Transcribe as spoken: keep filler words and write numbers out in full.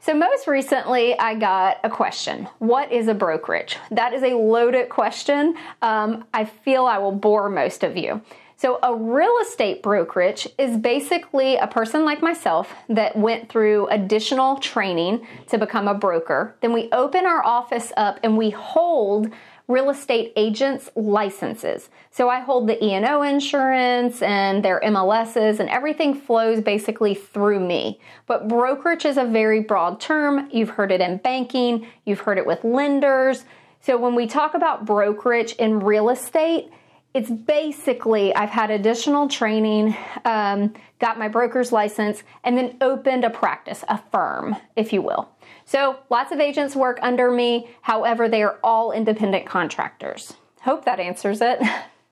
So most recently, I got a question. What is a brokerage? That is a loaded question. Um, I feel I will bore most of you. So a real estate brokerage is basically a person like myself that went through additional training to become a broker. Then we open our office up and we hold real estate agents' licenses. So I hold the E and O insurance and their M L S's, and everything flows basically through me. But brokerage is a very broad term. You've heard it in banking, you've heard it with lenders. So when we talk about brokerage in real estate, it's basically I've had additional training, um, got my broker's license, and then opened a practice, a firm, if you will. So lots of agents work under me. However, they are all independent contractors. Hope that answers it.